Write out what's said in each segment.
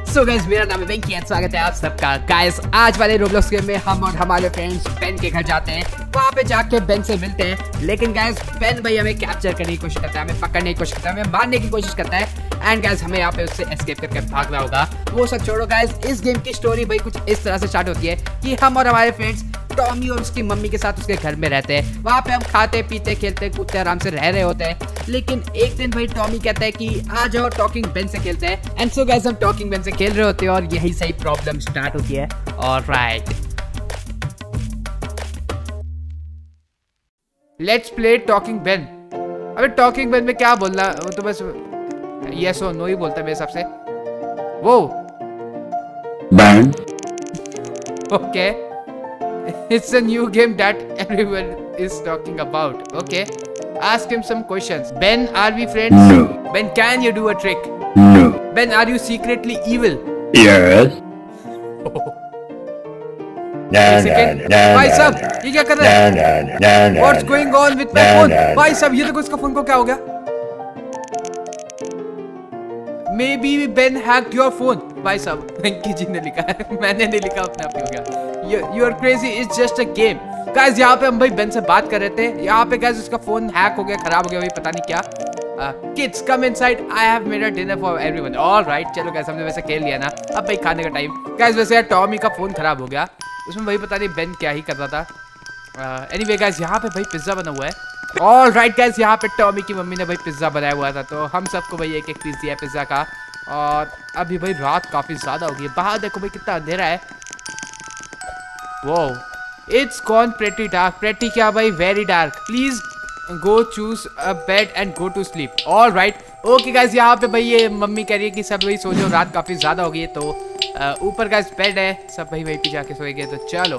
So guys मेरा नाम है वेंकी और स्वागत है आप सबका। गाइस आज वाले रोब्लॉक्स गेम में हम और हमारे फ्रेंड्स बेन के घर जाते हैं, वहाँ पे जाके बेन से मिलते हैं। लेकिन गाइस बेन भाई हमें कैप्चर करने की कोशिश करता है, हमें पकड़ने की कोशिश करता है, हमें मारने की कोशिश करता है एंड गाइस हमें यहाँ पे उससे एस्केप करके भागना होगा। वो सब छोड़ो गाइस, इस गेम की स्टोरी भाई कुछ इस तरह से स्टार्ट होती है कि हम और हमारे फ्रेंड्स टॉमी और उसकी मम्मी के साथ उसके घर में रहते हैं। वहाँ पे हम खाते पीते खेलते कूदते आराम से रह रहे होते हैं। लेकिन एक दिन भाई टॉमी कहता है कि आ जाओ टॉकिंग बेन से खेलते हैं एंड सो गाइस हम टॉकिंग बेन से खेल रहे होते हैं और यही सही प्रॉब्लम स्टार्ट होती है। Alright, let's play talking Ben. अबे टॉकिंग बेन में क्या बोलना, वो तो बस यस और नो ही बोलता है मेरे हिसाब से। वो Ben. Okay. It's a new game that everyone is talking about. Okay. Ask him some questions. Ben, are we friends? No. Ben, can you do a trick? No. Ben, are you secretly evil? Yes. Second. भाई साहब, ये क्या कर रहे हैं? What's going on with my phone? भाई साहब, ये देखो इसका फोन को क्या हो गया? Maybe Ben hacked your phone. भाई साहब, वेंकी जी ने लिखा है, मैंने नहीं लिखा, अपने आप ही हो गया। You are crazy. It's just a game. Guys, यहाँ पे हम भाई बेन से बात कर रहे थे। यहाँ पे guys उसका फोन हैक हो गया, खराब हो गया, भाई पता नहीं क्या। Kids, come inside. I have made a dinner for everyone. All right, चलो guys, हमने वैसे खेल लिया ना, अब भाई खाने का टाइम। Guys, वैसे यार टॉमी का फोन खराब हो गया, उसमें भाई पता नहीं बेन क्या ही कर रहा था। Anyway guys, यहाँ पे भाई पिज्जा बना हुआ है। All right guys, यहाँ पे टॉमी की मम्मी ने भाई पिज्जा बनाया हुआ था, तो हम सबको भाई एक एक पीस दिया पिज्जा का। और अभी भाई रात काफी ज्यादा हो गई है, बाहर देखो भाई कितना अंधेरा है। वो it's gone pretty dark. Pretty क्या भाई, very dark. Please go choose a bed and go to sleep. All right, okay guys, यहाँ पे भाई ये मम्मी कह रही है कि सब भाई सो जाओ, रात काफी ज्यादा हो गई है। तो ऊपर गाइस बेड है, सब भाई वहीं पे जाके सोएंगे। तो चलो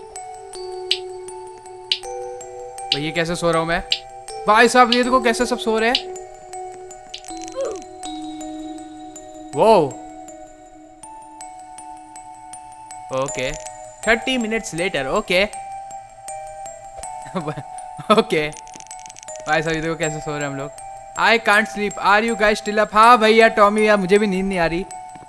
भाई, ये कैसे सो रहा हूँ मैं? भाई साहब ये देखो कैसे सब सो रहे हैं। वो okay 30 minutes later. Okay okay भाई साहब ये देखो कैसे सो रहे हैं हम लोग। I can't sleep, are you guys still up? हाँ भैया टॉमी, यार मुझे भी नींद नहीं आ रही।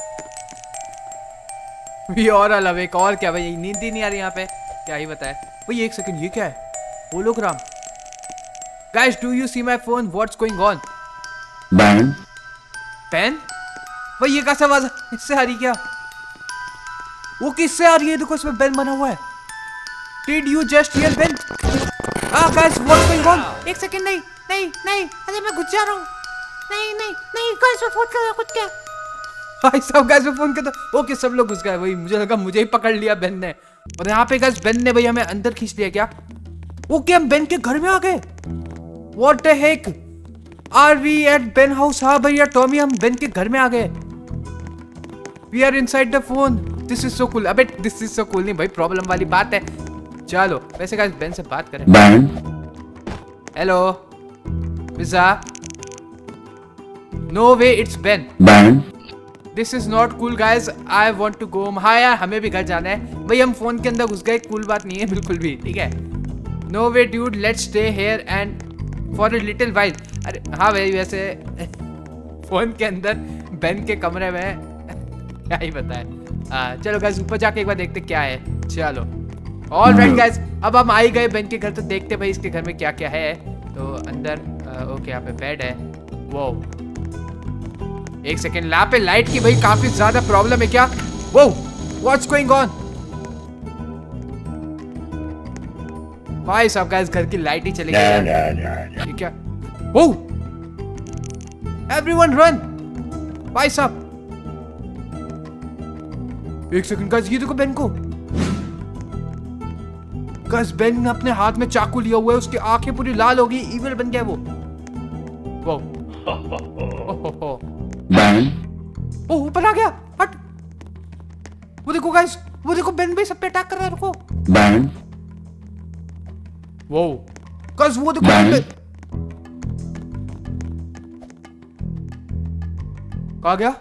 वी और अवेक। और क्या भाई, नींद ही नहीं आ रही यहाँ पे, क्या ही बताए भाई। एक सेकंड, ये क्या है? Hologram. Guys do you see my phone? What's going on? Ben. Pen? भाई ये कैसा आवाज इससे आ रही? क्या वो किससे आ रही है? देखो इसमें बेन बना हुआ है। Did you just hear Ben? Guys, what's going on? एक सेकंड, नहीं नहीं नहीं, अरे मैं घुस जा रहा हूँ। नहीं नहीं नहीं गाइस, मैं फोन कर रहा हूँ, कुछ क्या? भाई साहब गाइस मैं फोन कर दो। ओके सब लोग घुस गए। वही मुझे लगा मुझे ही पकड़ लिया बेन ने। और यहाँ पे गाइस बेन ने भाई हमें अंदर खींच लिया क्या? ओके हम बेन के घर में आ गए। What the heck? Are we at Ben house? हाँ भैया टॉमी, हम बेन के घर में आ गए। We are inside the phone. This is so cool. अबे this is so cool नहीं भाई, प्रॉब्लम वाली बात है। चलो वैसे गाइस बेन से बात करें। Ben. Hello pizza. No way, it's Ben. Ben. This is not cool guys. I want to go home. हाँ यार हमें भी घर जाना है भाई, हम फोन के अंदर घुस गए, कूल बात नहीं है बिल्कुल भी, ठीक है। No way dude, let's stay here and for a little while. अरे हाँ भाई, वैसे फोन के अंदर बेन के कमरे में क्या ही बताए। चलो गाइस ऊपर जाके एक बार देखते क्या है। चलो ऑल राइट गाइस, अब हम आ ही गए बेन के घर, तो देखते भाई इसके घर में क्या क्या है। तो अंदर ओके यहाँ पे बेड है। वो एक सेकेंड, यहाँ पे लाइट की भाई काफी ज्यादा प्रॉब्लम है क्या? वो व्हाट्स गोइंग ऑन? भाई साहब गाइस घर की लाइट ही चली गई। ये क्या? वो एवरीवन रन। भाई साहब एक सेकंड गाइस, ये देखो बेन को। गाइस बेन ने अपने हाथ में चाकू लिया हुआ है, उसकी आंखें पूरी लाल हो गई, इविल बन गया वो। Ben. ओ ऊपर आ गया, हट। वो देखो गाइस, वो देखो बेन भी सब पे अटैक कर रहा है, रुको। Ben. वो गाइस वो देखो Ben. कहाँ गया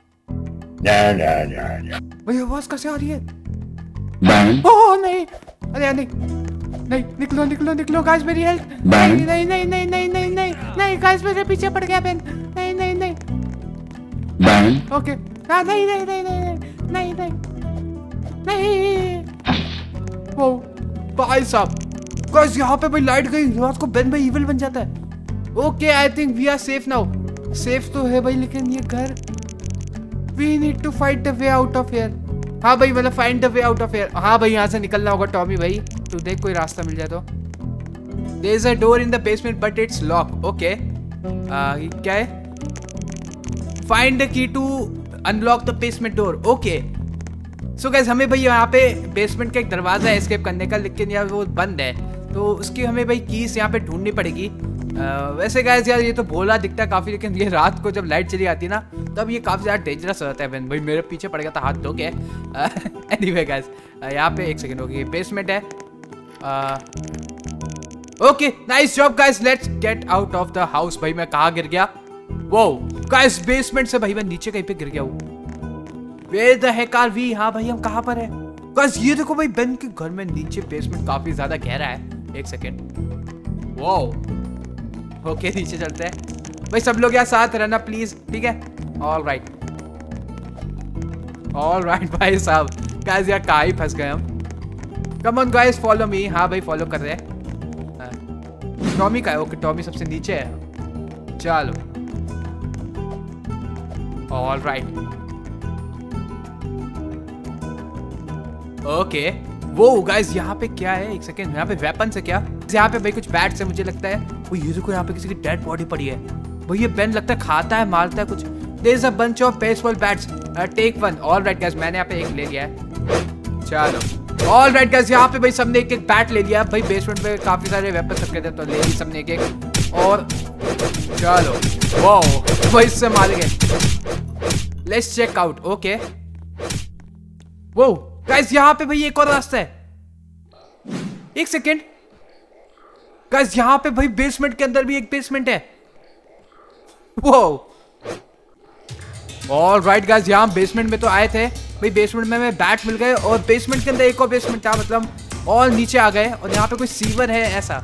भाई? आवाज कैसे आ रही है? Ben. ओह नहीं, अरे नहीं नहीं, निकलो निकलो निकलो गाइस, मेरी हेल्प। नहीं नहीं नहीं नहीं नहीं नहीं नहीं नहीं गाइस, मेरे पीछे पड़ गया बेन। नहीं नहीं नहीं Ben. ओके नहीं नहीं नहीं नहीं नहीं नहीं नहीं। वो भाई साहब गाइस यहाँ पे भाई लाइट गई, रात को बेन भाई इविल बन जाता है। Okay I think we are safe now. Safe तो है भाई, लेकिन ये घर, we need to fight the way out of here. हाँ भाई मतलब find the way out of here. हाँ भाई यहाँ से निकलना होगा टॉमी भाई, तू देख कोई रास्ता मिल जाए तो। There is a door in the basement but it's locked. Okay क्या है? Find the key to unlock the basement door. Okay so guys हमें भाई यहाँ पे बेसमेंट का एक दरवाजा है एस्केप करने का, लेकिन यार वो बंद है, तो उसकी हमें भाई कीज यहाँ पे ढूंढनी पड़ेगी। वैसे गाइस यार ये तो भोला दिखता है काफी, लेकिन ये रात को जब लाइट चली आती है ना तब ये काफी ज्यादा डेंजरस हो जाता है। भाई मेरे पीछे पड़ गया था, हाथ धो के। एनीवे गाइस यहाँ पे एक सेकंड होगी, बेसमेंट है। Okay nice job guys, let's get out of the house. भाई मैं कहाँ गिर गया? वो गाइस बेसमेंट से भाई मैं नीचे कहीं पे गिर गया हूँ। Where the heck are we? हाँ भाई हम कहाँ पर है? गाइस ये देखो भाई बेन के घर में नीचे बेसमेंट काफी ज्यादा गहरा है। एक सेकेंड, वाओ ओके नीचे चलते हैं भाई। सब लोग यहाँ साथ रहना प्लीज, ठीक है? ऑल राइट भाई साहब। गाइस यार कहाँ ही फंस गए हम। Come on guys follow me. हाँ भाई फॉलो कर रहे हैं। टॉमी का है? ओके टॉमी सबसे नीचे है। चलो ऑल राइट ओके। वो गाइस यहाँ पे क्या है? एक सेकेंड, यहाँ पे वेपन से क्या? यहाँ पे भाई कुछ बैट्स है मुझे लगता है। वो ये देखो यहाँ पे किसी की डेड बॉडी पड़ी है भाई। ये बेन लगता है खाता है मारता है कुछ। There is a bunch of baseball bats, take one. All right guys मैंने यहाँ पे एक ले लिया है। चलो ऑल राइट गाइस यहाँ पे भाई सबने एक एक बैट ले लिया। भाई बेसमेंट में काफी सारे वेपन रखे थे तो ले ली सबने एक एक। और चलो वाओ भाई इससे मारे गए। Let's check out. ओके वो गाइस यहाँ पे भाई एक और रास्ता है। एक सेकेंड गाइस यहाँ पे भाई बेसमेंट के अंदर भी एक बेसमेंट है। वो ऑल राइट गाइस यहाँ बेसमेंट में तो आए थे भाई। बेसमेंट में हमें बैट मिल गए और बेसमेंट के अंदर एक और बेसमेंट था, मतलब और नीचे आ गए। और यहाँ पे कोई सीवर है ऐसा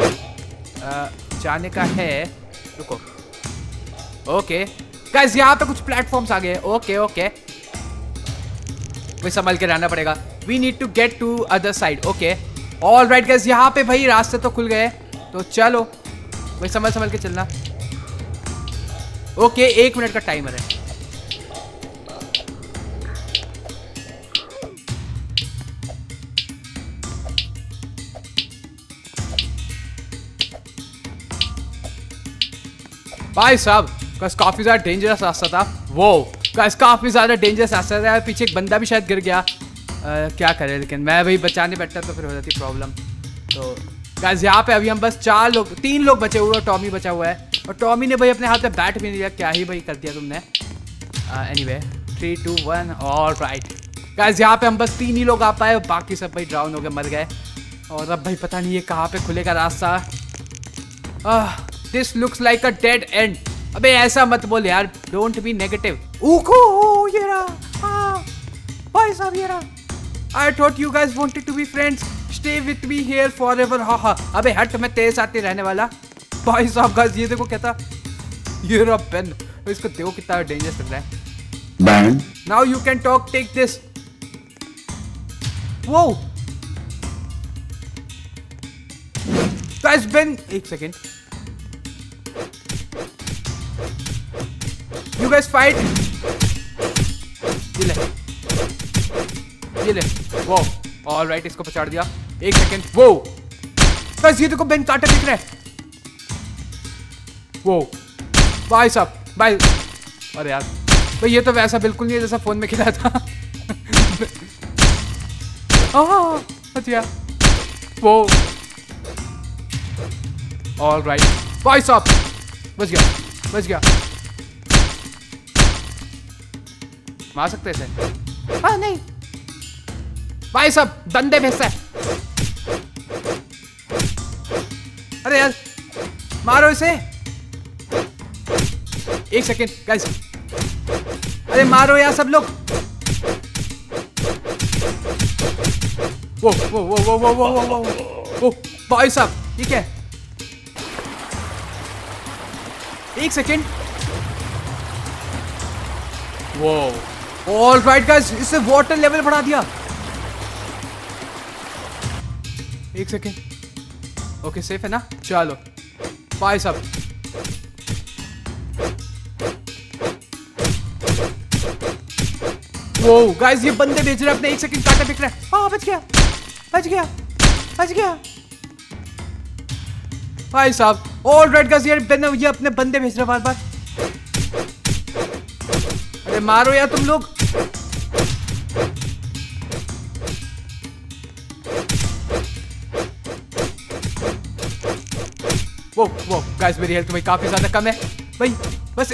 जाने का है। रुको ओके गाइस यहाँ पे कुछ प्लेटफॉर्म्स आ गए। ओके ओके भाई संभल के रहना पड़ेगा। We need to get to other side. Okay all right guys यहाँ पे भाई रास्ते तो खुल गए, तो चलो भाई संभल के चलना। ओके 1 मिनट का टाइमर है। भाई साहब काफी ज्यादा डेंजरस रास्ता था। वो काफी ज्यादा डेंजरस रास्ता था। पीछे एक बंदा भी शायद गिर गया। क्या करे, लेकिन मैं भाई बचाने बैठता तो फिर हो जाती प्रॉब्लम। तो गाइस यहाँ पे अभी हम बस 3 लोग बचे हुए और टॉमी बचा हुआ है। और टॉमी ने भाई अपने हाथ में बैट भी नहीं लिया। क्या ही भाई कर दिया तुमने। एनीवे 3 2 1 ऑल राइट गाइस यहाँ पे हम बस 3 ही लोग आ पाए और बाकी सब भाई ड्राउन हो गए, मर गए। और अब भाई पता नहीं ये कहाँ पे खुलेगा रास्ता। This looks like a dead end. अबे ऐसा मत बोल यार, डोंट बी नेगेटिव। ये रहा भाई साहब ये रहा। I thought you guys wanted to be friends. Stay with me here forever. हा अबे हट, मैं तेरे साथ ही रहने वाला। भाई साहब गाइस ये देखो क्या था, ये रहा पेन। इसको देखो कितना डेंजरस लग रहा है। Ben. Now you can talk. Take this. Whoa. Guys Ben, एक सेकेंड। You guys fight. ये ले। वो ऑल राइट इसको पछाड़ दिया। एक सेकेंड। वो बस ये देखो बेन काटा दिख रहा है। वो भाई साहब भाई, अरे यार भाई ये तो वैसा बिल्कुल नहीं है जैसा फोन में खिलाया था। अच्छा वो ऑल राइट भाई साहब बच गया। मार सकते थे? हाँ नहीं भाई साहब दंदे भेजता है। अरे यार मारो इसे। एक सेकेंड गाइस, अरे मारो यार सब लोग। वो भाई साहब ठीक है। एक सेकेंड वो ऑल राइट गाइस, इससे वाटर लेवल बढ़ा दिया। एक सेकेंड, ओके सेफ है ना, चलो भाई साहब। वो गाइस ये बंदे बेच रहे हैं अपने, एक सेकंड काटा बिक रहा है। हाँ बच गया बच गया बच गया भाई साहब। ऑल राइट गाइस, ये अपने बंदे भेज रहे बार बार। अरे मारो यार तुम लोग। वो गाइस मेरी हेल्थ भाई काफी ज्यादा कम है भाई, बस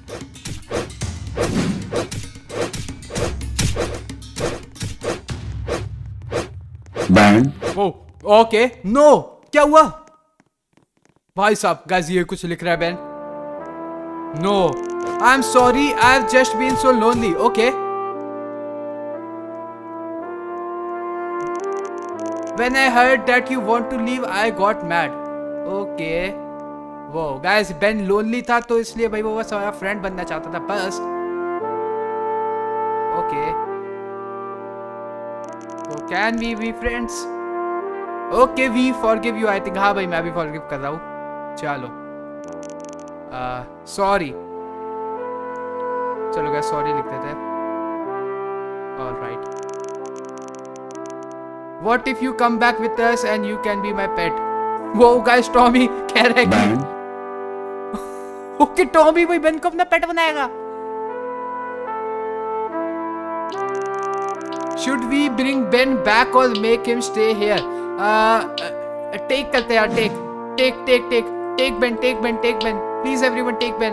Burn. ओके नो, क्या हुआ भाई साहब? गाइस ये कुछ लिख रहा है Ben. No I am sorry, I have just been so lonely. Okay when I heard that you want to leave I got mad. Okay वो गाइस बेन लोनली था तो इसलिए भाई वो बस हमारा फ्रेंड बनना चाहता था बस। ओके तो can we be friends? Okay we forgive you I think. हाँ भाई मैं भी फॉरगिव कर रहा हूँ। चलो सॉरी, चलो गाइस सॉरी लिख देते हैं। All right, what if you come back with us and you can be my pet? वो गाइस टॉमी कह रहा है कि ओके टॉमी भाई बेन को अपना पेट बनाएगा। Should we bring Ben back और make him stay here? Take करते यार, take take take take take Ben, take Ben, take Ben, please everyone take Ben.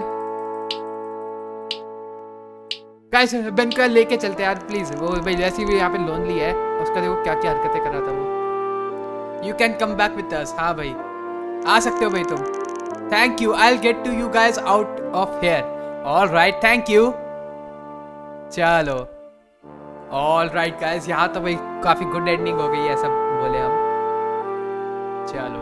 Guys Ben को लेके चलते यार प्लीज। वो भाई जैसे भी यहाँ पे लोनली है, उसका देखो क्या क्या हरकतें कर रहा था वो। You can come back with us. हाँ भाई आ सकते हो भाई तुम। Thank you, I will get to you guys out of here. All right thank you. चलो ऑल राइट गाइस, यहाँ तो भाई काफी गुड एंडिंग हो गई है, सब बोले हम। चलो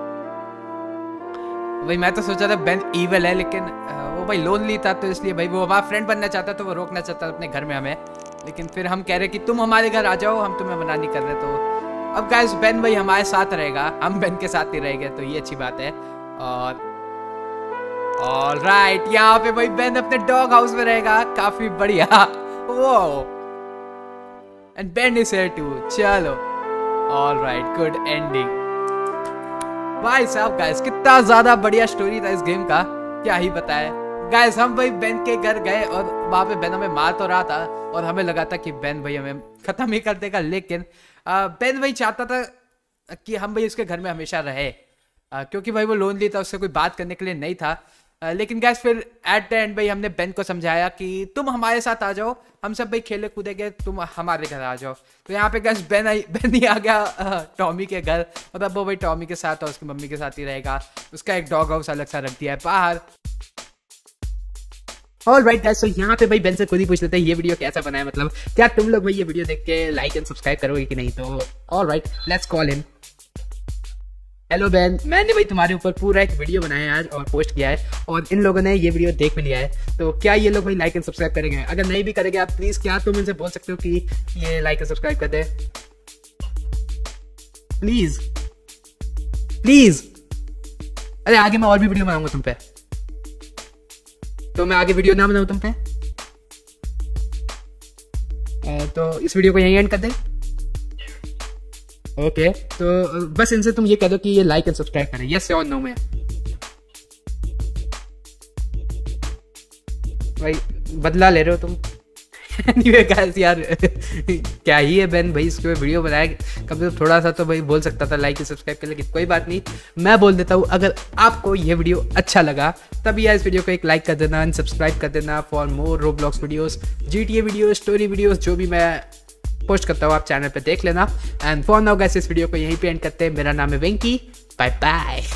भाई मैं तो सोचा था बेन इविल है, लेकिन वो भाई लोनली था तो इसलिए भाई वो हमारा फ्रेंड बनना चाहता, तो वो रोकना चाहता अपने घर में हमें। लेकिन फिर हम कह रहे कि तुम हमारे घर आ जाओ, हम तुम्हें मना नहीं कर रहे। तो अब गाइस बेन भाई हमारे साथ रहेगा, हम बेन के साथ ही रहेंगे, तो ये अच्छी बात है। और ऑल राइट यहाँ पे भाई बेन अपने डॉग हाउस में रहेगा, काफी बढ़िया। वो and Ben is here too. चलो ऑल राइट गुड एंडिंग भाई साहब। गाइस कितना ज्यादा बढ़िया स्टोरी था इस गेम का, क्या ही बताए। गाइस हम भाई बेन के घर गए और वहां पे बेन हमें मार तो रहा था और हमें लगा था कि बेन भाई हमें खत्म ही कर देगा, लेकिन बेन भाई चाहता था कि हम भाई उसके घर में हमेशा रहे, क्योंकि भाई वो लोनली था, उससे कोई बात करने के लिए नहीं था। लेकिन गाइस फिर एट द एंड भाई हमने बेन को समझाया कि तुम हमारे साथ आ जाओ, हम सब भाई खेले कूदेंगे, तुम हमारे घर आ जाओ। तो यहाँ पे गाइस बेन ही आ गया टॉमी के घर, और अब वो भाई टॉमी के साथ और उसकी मम्मी के साथ ही रहेगा। उसका एक डॉग हाउस अलग सा रख दिया है बाहर। ऑलराइट गाइस, तो यहाँ पे भाई बेन से खुद ही पूछ लेते हैं ये वीडियो कैसा बना है, मतलब क्या तुम लोग भाई ये वीडियो देख के लाइक एंड सब्सक्राइब करोगे कि नहीं? तो all right let's call him. Hello Ben, मैंने भाई तुम्हारे ऊपर पूरा एक वीडियो बनाया है आज और पोस्ट किया है, और इन लोगों ने ये वीडियो देख भी लिया है, तो क्या ये लोग भाई लाइक एंड सब्सक्राइब करेंगे? अगर नहीं भी करेंगे आप प्लीज क्या तुम इनसे बोल सकते हो कि ये लाइक एंड सब्सक्राइब कर दे प्लीज प्लीज। अरे आगे मैं और भी वीडियो बनाऊंगा तुम पे, तो मैं आगे वीडियो ना बनाऊं तुम पे, तो इस वीडियो को यहीं एंड कर दे। ओके तो बस इनसे तुम ये कह दो कि ये लाइक एंड सब्सक्राइब करें, यस और नो में। भाई बदला ले रहे हो तुम। anyway guys यार क्या ही है बेन भाई, इसके वीडियो बनाया कम से कम थोड़ा सा तो भाई बोल सकता था लाइक एंड सब्सक्राइब कर, लेकिन कोई बात नहीं मैं बोल देता हूँ। अगर आपको ये वीडियो अच्छा लगा तब यार इस वीडियो को एक लाइक कर देना एंड सब्सक्राइब कर देना for more Roblox videos, GTA videos, story videos, जो भी मैं पोस्ट करता हूँ आप चैनल पे देख लेना। एंड फॉर नाउ गाइस इस वीडियो को यहीं पे एंड करते हैं। मेरा नाम है वेंकी, बाय बाय।